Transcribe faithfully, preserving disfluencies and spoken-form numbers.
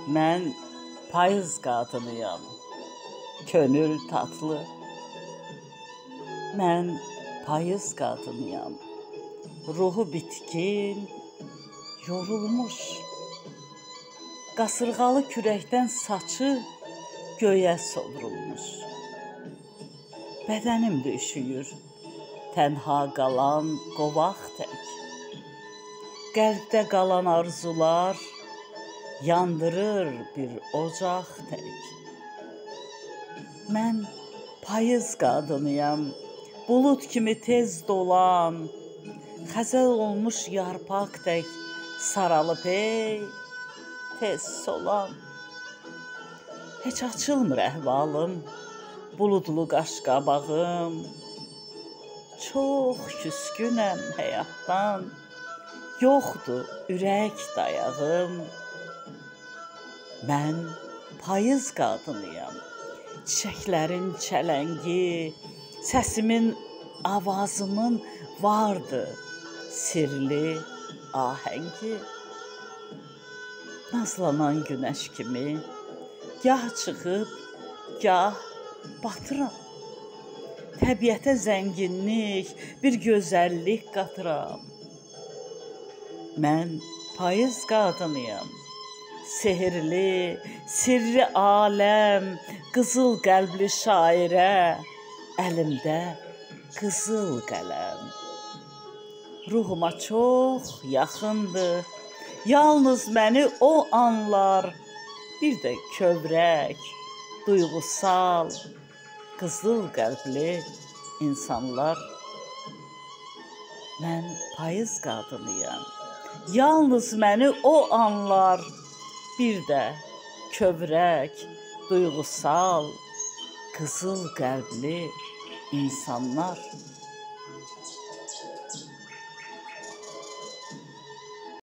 Mən payız qadınıyam, könül tatlı. Mən payız qadınıyam, ruhu bitkin, yorulmuş. Qasırğalı kürəkdən saçı göyə sovrulmuş. Bədənim də üşüyür, tənha qalan qovaq tək. Qəlbdə qalan arzular yandırır bir ocaq tək. Mən payız qadınıyam, bulud kimi tez dolan, xəzəl olmuş yarpaq tək saralıb ey, tez solan. Heç açılmır əhvalım, buludlu qaşqabağım. Çox küskünəm həyatdan, yoxdur ürək dayağım. Mən payız qadınıyam, çiçəklərin çələngi, səsimin, avazımın vardı sirli ahəngi. Nazlanan günəş kimi gah çıxıb, gah batıram. Təbiətə zənginlik, bir gözəllik qatıram. Mən payız qadınıyam, sehirli, sirri aləm, qızıl qəlbli şairə, əlimdə qızıl qələm. Ruhuma çox yaxındır, yalnız məni o anlar, bir də kövrək, duyğusal, qızıl qəlbli insanlar. Mən payız qadınıyam, yalnız məni o anlar, bir də kövrək, duyğusal, qızıl qəlbli insanlar.